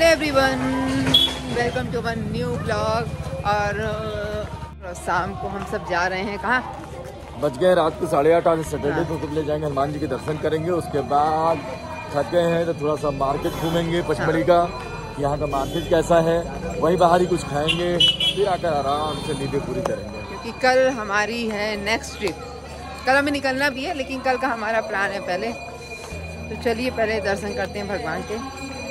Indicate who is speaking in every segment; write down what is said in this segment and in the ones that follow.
Speaker 1: Everyone, welcome to one new blog. और शाम को हम सब जा रहे हैं कहाँ?
Speaker 2: बज गए रात को 8:30। आज सैटरडे को ले जाएंगे, हनुमान जी के दर्शन करेंगे। उसके बाद थक गए हैं तो थोड़ा सा मार्केट घूमेंगे पचमढ़ी का, यहाँ का मार्केट कैसा है, वहीं बाहर ही कुछ खाएंगे, फिर आकर आराम से नींदें पूरी करेंगे।
Speaker 1: क्योंकि कल हमारी है नेक्स्ट ट्रिप। कल हमें निकलना भी है, लेकिन कल का हमारा प्लान है पहले। तो चलिए पहले दर्शन करते हैं भगवान के।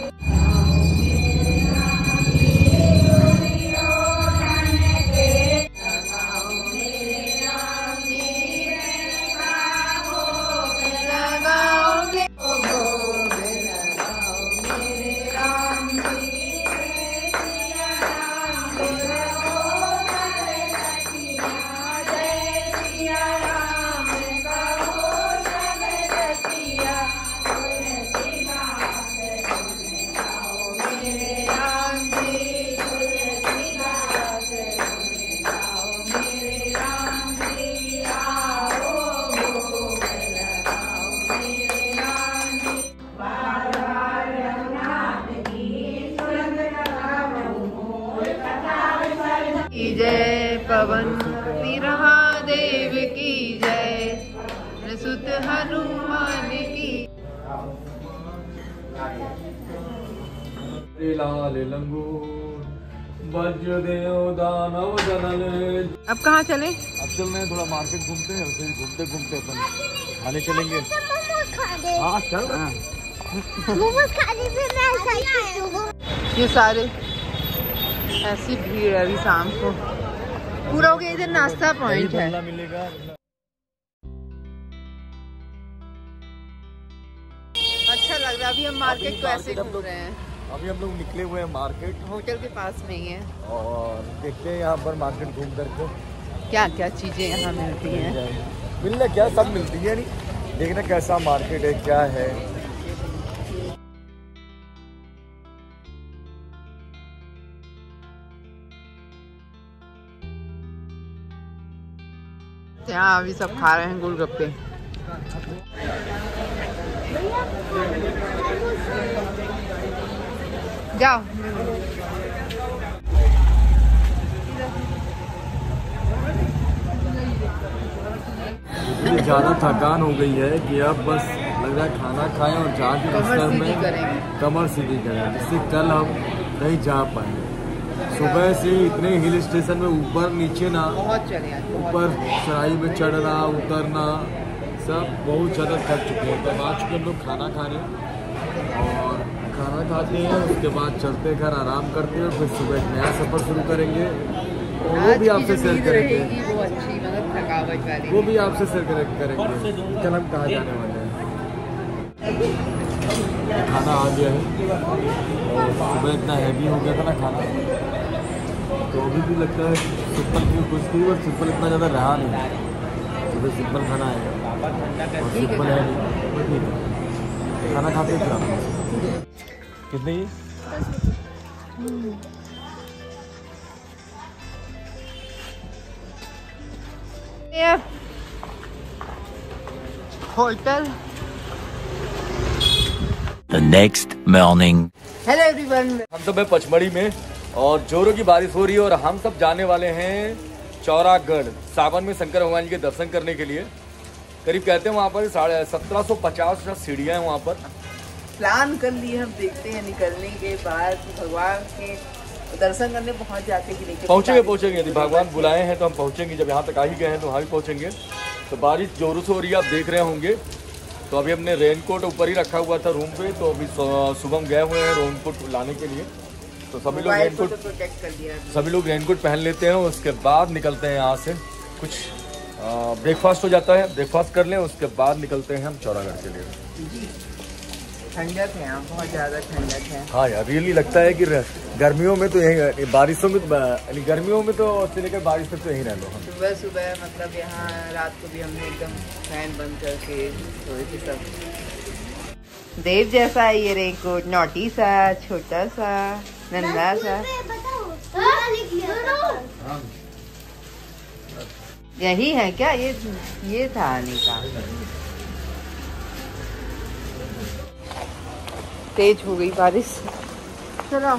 Speaker 1: जय पवन महादेव की जय, सुत हनुमान की।
Speaker 2: लाल लंगूर वज्रदेव दानव दनन।
Speaker 1: अब कहाँ चले?
Speaker 2: अब चल रहे हैं, थोड़ा मार्केट घूमते हैं, उसे घूमते घूमते अपन खाने चलेंगे। हाँ चल।
Speaker 1: ये सारे ऐसी भीड़ है अभी शाम को। पूरा हो गया, इधर नाश्ता पॉइंट है।
Speaker 2: मिलेगा।
Speaker 1: अच्छा लग रहा है। अभी हम मार्केट को ऐसे घूम रहे हैं।
Speaker 2: अभी हम लोग निकले हुए हैं मार्केट,
Speaker 1: होटल के पास में ही है।
Speaker 2: और देखते हैं यहाँ पर मार्केट घूम करके
Speaker 1: क्या क्या चीजें यहाँ मिलती हैं।
Speaker 2: मिलना क्या, सब मिलती है। नहीं देखना कैसा मार्केट है, क्या है।
Speaker 1: यहाँ अभी सब खा रहे हैं गोलगप्पे। जाओ।
Speaker 2: मुझे ज़्यादा थकान हो गई है कि अब बस लग रहा है खाना खाएं और जाके बिस्तर में कमर सीधी करें, जिससे कल हम नहीं जा पाएंगे। सुबह से इतने हिल स्टेशन में ऊपर नीचे ना, ऊपर चढ़ाई में चढ़ना उतरना सब बहुत ज़्यादा थक चुके हैं। तब आज हम लोग खाना खाने और खाना खाते हैं, उसके बाद चलते घर आराम करते हैं, फिर सुबह एक नया सफ़र शुरू करेंगे। और वो भी आपसे शेयर करेंगे,
Speaker 1: वो अच्छी मतलब थकावट वाली,
Speaker 2: वो भी आपसे शेयर करेंगे कल हम कहाँ जाने वाले हैं। खाना आ गया है और सुबह इतना हैवी हो गया था ना खाना, तो अभी भी लगता है सिंपल की कुछ थी, और सिंपल इतना ज़्यादा रहा नहीं। सुबह सिंपल खाना है और सिंपल है नहीं, खाना खाते फिर कितने ही
Speaker 1: hotel.
Speaker 3: The next morning.
Speaker 1: Hello everyone,
Speaker 2: हम सब है पचमढ़ी में और जोरों की बारिश हो रही है और हम सब जाने वाले हैं चौरागढ़ सावन में शंकर भगवान जी के दर्शन करने के लिए। करीब कहते हैं वहाँ पर 1750 सीढ़ियाँ हैं वहाँ पर।
Speaker 1: प्लान कर लिए हम, देखते हैं निकलने के बाद भगवान के दर्शन करने पहुँच जाते कि नहीं।
Speaker 2: पहुँचेंगे यदि भगवान बुलाए हैं तो हम पहुँचेंगे। जब यहाँ तक आ ही गए हैं तो वहाँ भी पहुँचेंगे। तो बारिश जोरों से हो रही है, आप देख रहे होंगे। तो अभी हमने रेनकोट ऊपर ही रखा हुआ था रूम पे, तो अभी सुबह गए हुए हैं रेनकोट लाने के लिए। तो सभी लोग रेनकोट पहन लेते हैं। उसके बाद निकलते हैं यहाँ से। कुछ ब्रेकफास्ट हो जाता है, ब्रेकफास्ट कर लें, उसके बाद निकलते हैं हम चौरागढ़ के लिए।
Speaker 1: ठंडक है यहाँ, बहुत ज़्यादा ठंडक है।
Speaker 2: हाँ यार, रियली लगता है कि गर्मियों में तो यही, बारिशों में यानी गर्मियों में तो से लेकर बारिश तक तो यहीं रह लो हम।
Speaker 1: सुबह सुबह मतलब यहाँ रात को भी हमने एकदम फैन बंद करके सोए थे सब। देव जैसा है ये रेनकोट, नोटी सा, छोटा सा, नन्हा सा। यही है क्या? ये था आने का। तेज हो गई बारिश। चलो।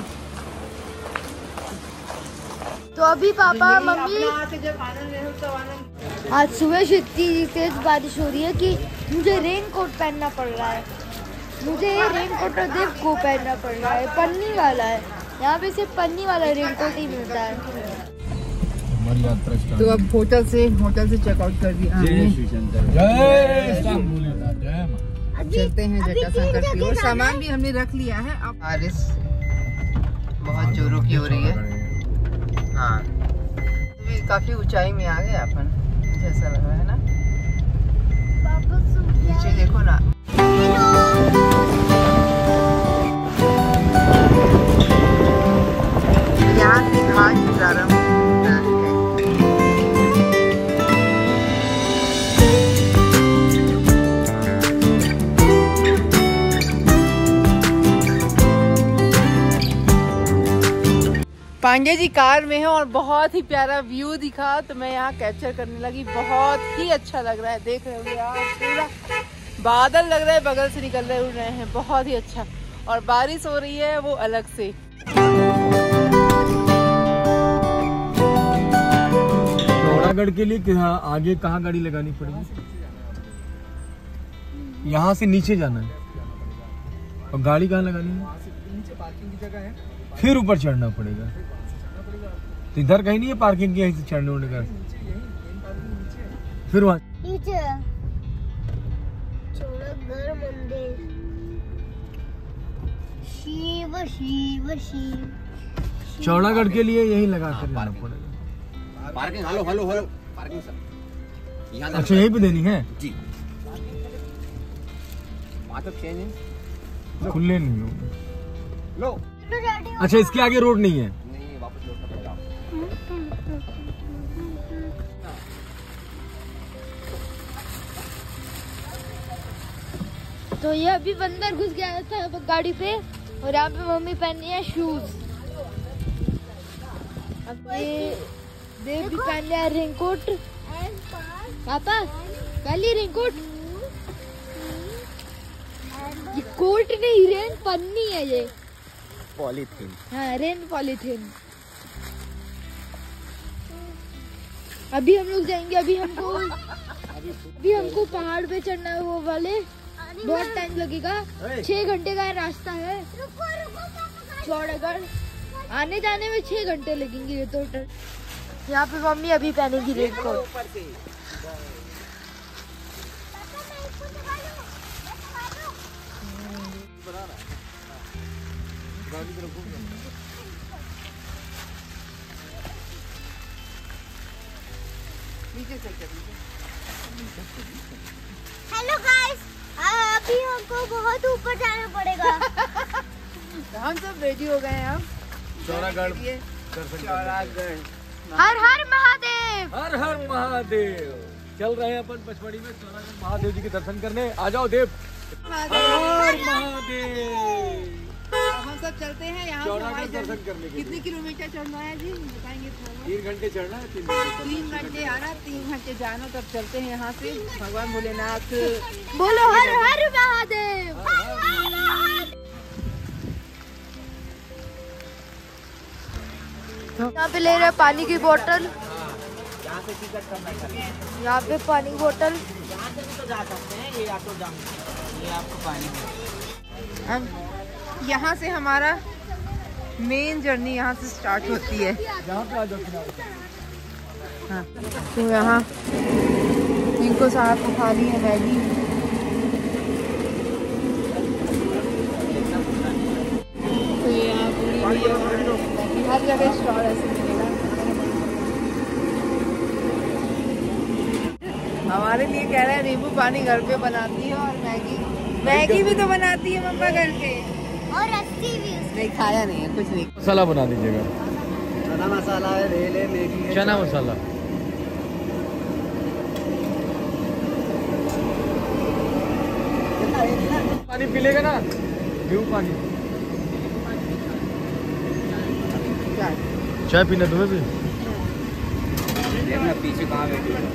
Speaker 4: तो अभी पापा मम्मी
Speaker 1: जब आनंद ले तब आनंद।
Speaker 4: आज सुबह से इतनी तेज बारिश हो रही है कि मुझे रेन कोट पहनना पड़ रहा है। मुझे ये रेन कोट देव को पहनना पड़ रहा है, पन्नी वाला है। यहाँ पे सिर्फ पन्नी वाला रेन कोट ही मिलता है।
Speaker 2: हमारी यात्रा
Speaker 1: तो अब होटल से चेकआउट कर दिया अब चलते हैं जटाशंकर की ओर। सामान भी हमने रख लिया है। अब बारिश बहुत जोरों की हो रही है। हाँ, तो काफी ऊंचाई में आ गए अपन, जैसा लग रहा है ना। नीचे देखो ना। यहाँ से घाट प्रारंभ होता है। पांडे जी कार में है और बहुत ही प्यारा व्यू दिखा तो मैं यहाँ कैप्चर करने लगी। बहुत ही अच्छा लग रहा है, देख रहे हो यार, पूरा बादल लग रहा है बगल से निकल रहे उड़ रहे हैं, बहुत ही अच्छा। और बारिश हो रही है वो अलग से।
Speaker 2: चौड़ागढ़ के लिए आगे कहाँ गाड़ी लगानी पड़ेगी? यहाँ से नीचे जाना है और गाड़ी कहाँ लगानी है? नीचे पार्किंग की जगह है, फिर ऊपर चढ़ना पड़ेगा। तो इधर कहीं नहीं है पार्किंग की, यहीं से चढ़ने उड़ने का? फिर वहाँ
Speaker 4: नीचे चौड़ागढ़ मंदिर। शिव शिव शिव।
Speaker 2: चौड़ागढ़ के लिए यही लगा कर जाना पड़ेगा।
Speaker 5: पार्किंग हेलो पार्किंग सर यहाँ।
Speaker 2: अच्छा, यहीं पे देनी है
Speaker 5: जी। चेंज है,
Speaker 2: खुले नहीं होंगे।
Speaker 5: लो।
Speaker 2: अच्छा, इसके आगे रोड नहीं है?
Speaker 5: नहीं, वापस लौटना पड़ेगा।
Speaker 4: तो ये अभी बंदर घुस गया था गाड़ी पे और यहाँ पे मम्मी पहनी है शूज। अब ये देव भी पहन लिया रेनकोट। पापा पहन ली रेनकोट। ये कोट नहीं, रेन पन्नी है ये,
Speaker 5: पॉलीथीन।
Speaker 4: हाँ, रेन पॉलीथीन। अभी हम लोग जाएंगे। अभी हमको पहाड़ पे चढ़ना है, वो वाले बहुत टाइम लगेगा। 6 घंटे का रास्ता है चौड़ागढ़। आने जाने में 6 घंटे लगेंगे टोटल। यहाँ पे मम्मी अभी पहनेगी रेनकोट। हेलो गाइस, अभी हमको बहुत ऊपर जाना पड़ेगा।
Speaker 1: हम सब रेडी हो गए हैं।
Speaker 2: चौड़ागढ़।
Speaker 4: हर हर महादेव।
Speaker 2: हर हर महादेव। चल रहे हैं अपन पचमढ़ी में चौड़ागढ़ महादेव जी के दर्शन करने। आ जाओ देव। हर हर महादेव।
Speaker 1: हम सब चलते हैं यहाँ
Speaker 2: चौड़ागढ़ दर्शन करने के लिए।
Speaker 1: कितने किलोमीटर चढ़ना है जी बताएंगे थोड़ा?
Speaker 2: 3 घंटे चढ़ना है।
Speaker 1: 3 घंटे आना, 3 घंटे जाना। तब चलते हैं यहाँ से। भगवान भोलेनाथ
Speaker 4: बोलो हर हर महादेव। यहाँ पे ले रहे हैं पानी की बोतल। यहाँ पे पानी की बोतल।
Speaker 1: यहाँ से हमारा मेन जर्नी यहाँ से स्टार्ट होती है। हाँ, तो यहाँ इनको साहब को खा ली है मैगी। तो ये यहाँ पूरी हर जगह स्टॉल ऐसे मिलेगा। हमारे लिए कह रहे हैं नींबू पानी घर पे बनाती है और मैगी भी तो बनाती है मम्मा घर पे।
Speaker 4: और रस्सी भी।
Speaker 1: नहीं खाया नहीं है, कुछ नहीं।
Speaker 2: मसाला बना दीजिएगा।
Speaker 5: चना मसाला है, रेले मैगी है।
Speaker 2: चना मसाला। पानी पी लेगा ना? नींबू पानी। चाय पीना तुम्हें भी?
Speaker 5: देखना पीछे कहाँ बैठी है।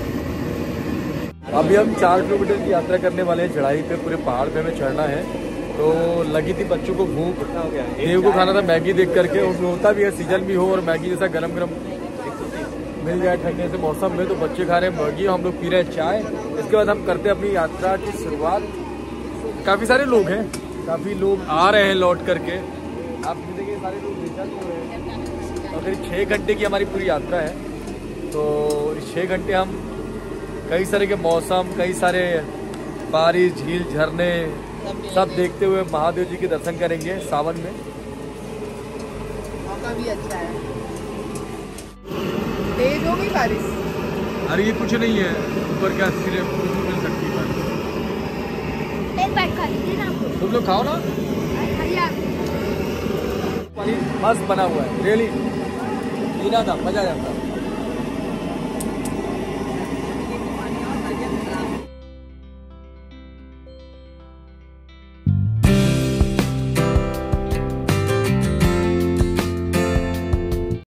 Speaker 2: अभी हम 4 किलोमीटर की यात्रा करने वाले हैं। चढ़ाई पे पूरे पहाड़ पे हमें चढ़ना है तो लगी थी बच्चों को भूख, देव को खाना था मैगी देख करके। उसमें होता भी है सीजन भी हो और मैगी जैसा गरम गरम मिल जाए ठंडे से मौसम में, तो बच्चे खा रहे हैं मैगी, हम लोग पी रहे हैं चाय। इसके बाद हम करते हैं अपनी यात्रा की शुरुआत। काफ़ी सारे लोग हैं, काफ़ी लोग आ रहे हैं लौट करके, आप देखिए सारे लोग बेचैन हो रहे हैं। और करीब 6 घंटे की हमारी पूरी यात्रा है, तो 6 घंटे हम कई सारे के मौसम, कई सारे बारिश, झील, झरने सब देखते हुए महादेव जी के दर्शन करेंगे सावन में।
Speaker 1: मौका भी अच्छा है। तेज हो गई बारिश?
Speaker 2: अरे ये कुछ नहीं है, ऊपर क्या सिर्फ मिल सकती है।
Speaker 4: एक बाइट खा लीजिए ना,
Speaker 2: तुम लोग खाओ ना, पानी मस्त बना हुआ है, रियली पीना था, मजा आ जाता।